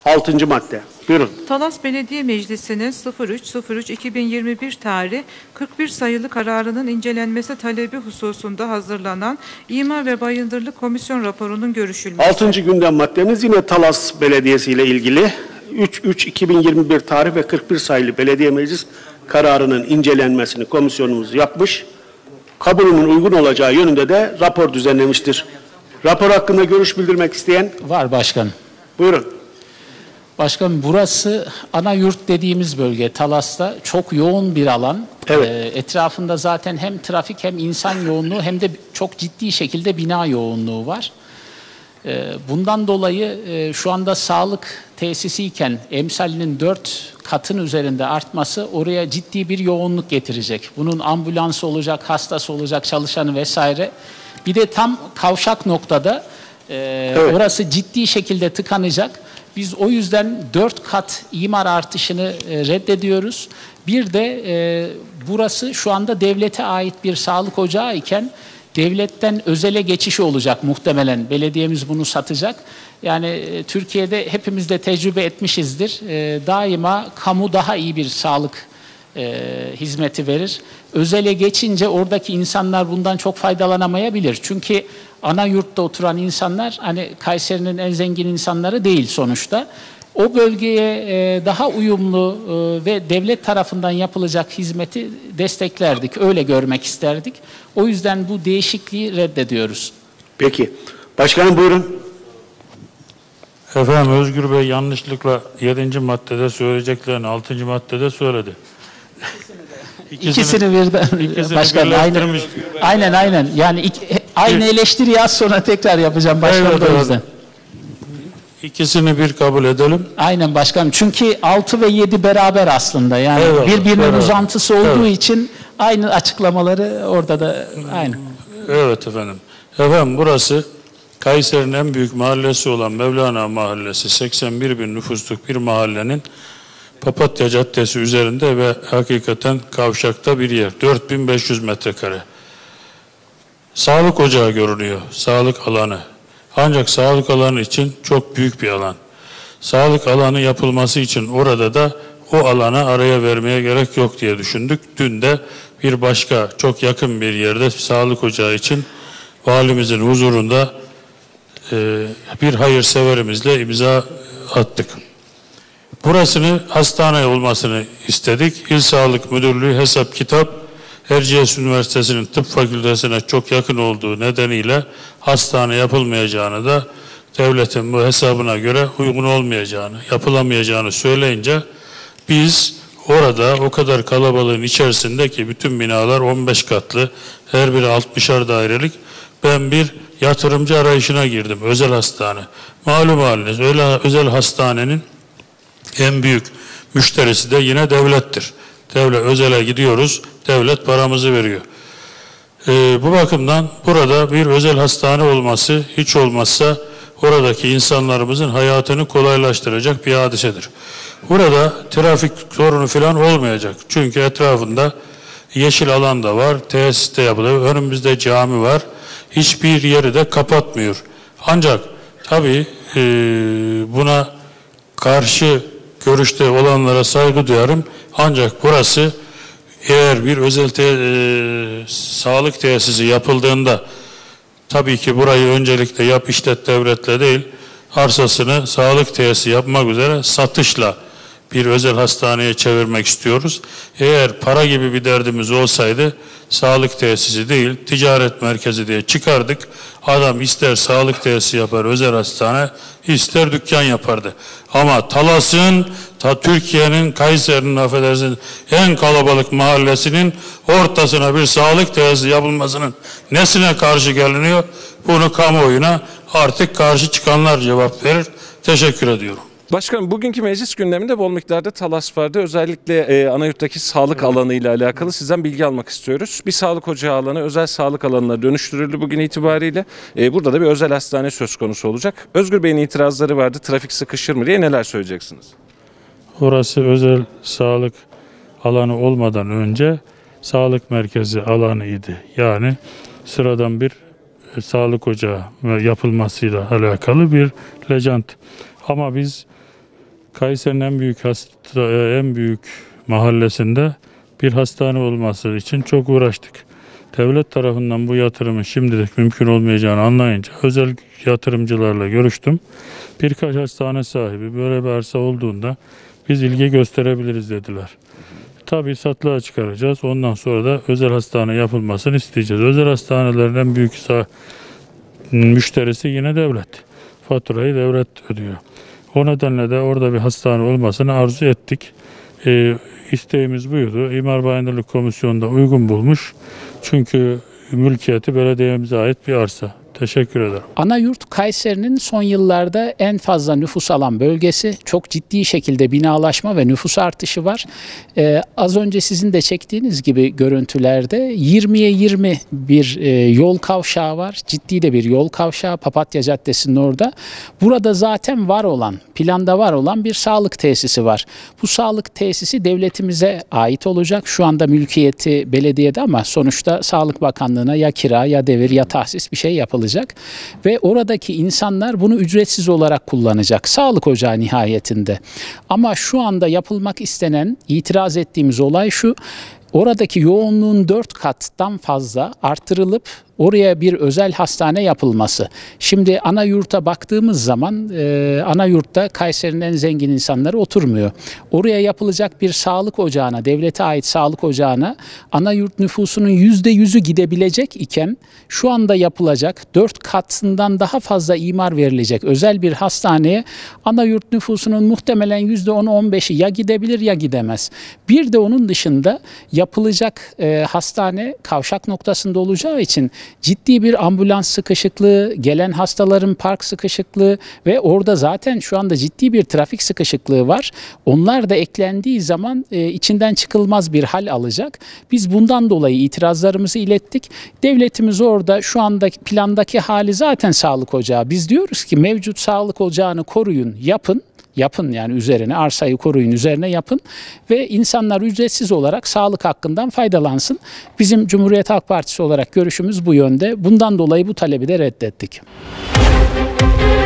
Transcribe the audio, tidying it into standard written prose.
6. madde. Buyurun. Talas Belediye Meclisi'nin 03.03.2021 tarih 41 sayılı kararının incelenmesi talebi hususunda hazırlanan İmar ve Bayındırlık Komisyon raporunun görüşülmesi. 6. gündem maddemiz yine Talas Belediyesi ile ilgili 3.3.2021 tarih ve 41 sayılı Belediye Meclis kararının incelenmesini komisyonumuz yapmış. Kabulünün uygun olacağı yönünde de rapor düzenlemiştir. Rapor hakkında görüş bildirmek isteyen? Var başkanım. Buyurun. Başkanım, burası ana yurt dediğimiz bölge. Talas'ta çok yoğun bir alan. Evet. Etrafında zaten hem trafik hem insan yoğunluğu hem de çok ciddi şekilde bina yoğunluğu var. Bundan dolayı şu anda sağlık tesisiyken emsalinin 4 katın üzerinde artması oraya ciddi bir yoğunluk getirecek. Bunun ambulansı olacak, hastası olacak, çalışanı vesaire. Bir de tam kavşak noktada Evet. orası ciddi şekilde tıkanacak. Biz o yüzden 4 kat imar artışını reddediyoruz. Bir de burası şu anda devlete ait bir sağlık ocağı iken devletten özele geçişi olacak muhtemelen. Belediyemiz bunu satacak. Yani Türkiye'de hepimiz de tecrübe etmişizdir. Daima kamu daha iyi bir sağlık hizmeti verir. Özele geçince oradaki insanlar bundan çok faydalanamayabilir. Çünkü ana yurtta oturan insanlar hani Kayseri'nin en zengin insanları değil sonuçta. O bölgeye daha uyumlu ve devlet tarafından yapılacak hizmeti desteklerdik. Öyle görmek isterdik. O yüzden bu değişikliği reddediyoruz. Peki. Başkanım buyurun. Efendim, Özgür Bey yanlışlıkla 7. maddede söyleyeceklerini 6. maddede söyledi. İkisini birden başkanım, aynen. Yani aynı eleştiriyi az sonra tekrar yapacağım başkanım, Evet, o yüzden. İkisini bir kabul edelim. Aynen başkanım. Çünkü 6 ve 7 beraber aslında. Yani Evet, birbirinin beraber. uzantısı olduğu Evet. için aynı açıklamaları orada da aynı. Evet efendim. Efendim, burası Kayseri'nin en büyük mahallesi olan Mevlana Mahallesi, 81 bin nüfusluk bir mahallenin Papatya Caddesi üzerinde ve hakikaten kavşakta bir yer. 4500 metrekare. Sağlık ocağı görünüyor, sağlık alanı. Ancak sağlık alanı için çok büyük bir alan. Sağlık alanı yapılması için orada da o alana araya vermeye gerek yok diye düşündük. Dün de bir başka çok yakın bir yerde sağlık ocağı için valimizin huzurunda bir hayırseverimizle imza attık. Burasını hastane olmasını istedik. İl Sağlık Müdürlüğü hesap kitap Erciyes Üniversitesi'nin tıp fakültesine çok yakın olduğu nedeniyle hastane yapılmayacağını da devletin bu hesabına göre uygun olmayacağını, yapılamayacağını söyleyince biz orada o kadar kalabalığın içerisinde ki bütün binalar 15 katlı, her biri 60'ar dairelik, ben bir yatırımcı arayışına girdim. Özel hastane. Malum haliniz özel hastanenin en büyük müşterisi de yine devlettir. Özele gidiyoruz, devlet paramızı veriyor. Bu bakımdan burada bir özel hastane olması hiç olmazsa oradaki insanlarımızın hayatını kolaylaştıracak bir hadisedir. Burada trafik sorunu falan olmayacak. Çünkü etrafında yeşil alan da var, tesis de yapılıyor, önümüzde cami var. Hiçbir yeri de kapatmıyor. Ancak tabii buna karşı görüşte olanlara saygı duyarım. Ancak burası eğer bir özel sağlık tesisi yapıldığında tabii ki burayı öncelikle yap işlet devletle değil, arsasını sağlık tesisi yapmak üzere satışla bir özel hastaneye çevirmek istiyoruz. Eğer para gibi bir derdimiz olsaydı sağlık tesisi değil, ticaret merkezi diye çıkardık. Adam ister sağlık tesisi yapar, özel hastane, ister dükkan yapardı. Ama Talas'ın, Türkiye'nin, Kayseri'nin affedersiniz en kalabalık mahallesinin ortasına bir sağlık tesisi yapılmasının nesine karşı geliniyor? Bunu kamuoyuna artık karşı çıkanlar cevap verir. Teşekkür ediyorum. Başkanım, bugünkü meclis gündeminde bol miktarda Talas vardı. Özellikle Anayurt'taki sağlık alanı ile alakalı sizden bilgi almak istiyoruz. Bir sağlık ocağı alanı özel sağlık alanına dönüştürüldü bugün itibariyle. Burada da bir özel hastane söz konusu olacak. Özgür Bey'in itirazları vardı. Trafik sıkışır mı diye, neler söyleyeceksiniz? Orası özel sağlık alanı olmadan önce sağlık merkezi alanıydı. Yani sıradan bir sağlık ocağı yapılmasıyla alakalı bir lejant. Ama biz Kayseri'nin en büyük mahallesinde bir hastane olması için çok uğraştık. Devlet tarafından bu yatırımın şimdilik mümkün olmayacağını anlayınca özel yatırımcılarla görüştüm. Birkaç hastane sahibi böyle bir arsa olduğunda biz ilgi gösterebiliriz dediler. Tabii satılığa çıkaracağız. Ondan sonra da özel hastane yapılmasını isteyeceğiz. Özel hastanelerin en büyük müşterisi yine devlet. Faturayı devlet ödüyor. O nedenle de orada bir hastane olmasını arzu ettik. İsteğimiz buydu. İmar Bayındırlık Komisyonu da uygun bulmuş. Çünkü mülkiyeti belediyemize ait bir arsa. Teşekkür ederim. Anayurt Kayseri'nin son yıllarda en fazla nüfus alan bölgesi. Çok ciddi şekilde binalaşma ve nüfus artışı var. Az önce sizin de çektiğiniz gibi görüntülerde 20'ye 20 bir yol kavşağı var. Ciddi de bir yol kavşağı Papatya Caddesi'nin orada. Burada zaten planda var olan bir sağlık tesisi var. Bu sağlık tesisi devletimize ait olacak. Şu anda mülkiyeti belediyede ama sonuçta Sağlık Bakanlığı'na ya kira ya devir ya tahsis bir şey yapılacak. Ve oradaki insanlar bunu ücretsiz olarak kullanacak. Sağlık ocağı nihayetinde. Ama şu anda yapılmak istenen, itiraz ettiğimiz olay şu: oradaki yoğunluğun 4 kattan fazla artırılıp oraya bir özel hastane yapılması. Şimdi Anayurt'a baktığımız zaman Anayurt'ta Kayseri'nin en zengin insanları oturmuyor. Oraya yapılacak bir sağlık ocağına, devlete ait sağlık ocağına Anayurt nüfusunun %100'ü gidebilecek iken şu anda yapılacak 4 katından daha fazla imar verilecek özel bir hastaneye Anayurt nüfusunun muhtemelen %10-15'i ya gidebilir ya gidemez. Bir de onun dışında yapılacak hastane kavşak noktasında olacağı için ciddi bir ambulans sıkışıklığı, gelen hastaların park sıkışıklığı ve orada zaten şu anda ciddi bir trafik sıkışıklığı var. Onlar da eklendiği zaman içinden çıkılmaz bir hal alacak. Biz bundan dolayı itirazlarımızı ilettik. Devletimiz orada şu andaki plandaki hali zaten sağlık ocağı. Biz diyoruz ki mevcut sağlık ocağını koruyun, yapın yani üzerine arsayı koruyun, üzerine yapın ve insanlar ücretsiz olarak sağlık hakkından faydalansın. Bizim Cumhuriyet Halk Partisi olarak görüşümüz bu yönde. Bundan dolayı bu talebi de reddettik.